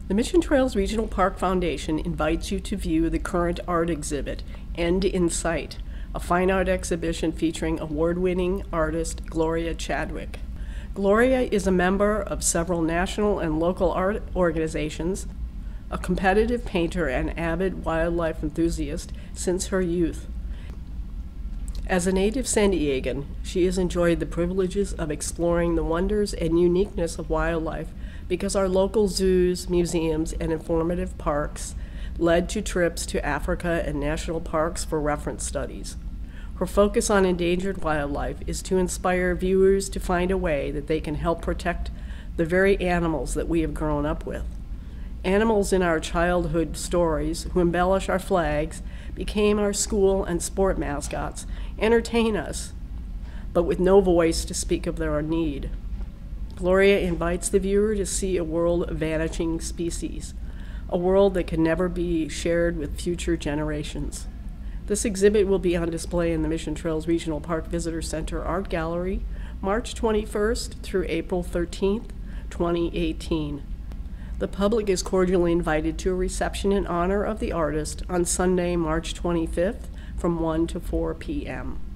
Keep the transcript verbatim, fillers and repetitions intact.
The Mission Trails Regional Park Foundation invites you to view the current art exhibit, End in Sight, a fine art exhibition featuring award-winning artist Gloria Chadwick. Gloria is a member of several national and local art organizations, a competitive painter and avid wildlife enthusiast since her youth. As a native San Diegan, she has enjoyed the privileges of exploring the wonders and uniqueness of wildlife because our local zoos, museums, and informative parks led to trips to Africa and national parks for reference studies. Her focus on endangered wildlife is to inspire viewers to find a way that they can help protect the very animals that we have grown up with. Animals in our childhood stories who embellish our flags became our school and sport mascots, entertain us, but with no voice to speak of their need. Gloria invites the viewer to see a world of vanishing species, a world that can never be shared with future generations. This exhibit will be on display in the Mission Trails Regional Park Visitor Center Art Gallery, March twenty-first through April thirteenth, twenty eighteen. The public is cordially invited to a reception in honor of the artist on Sunday, March twenty-fifth from one to four p m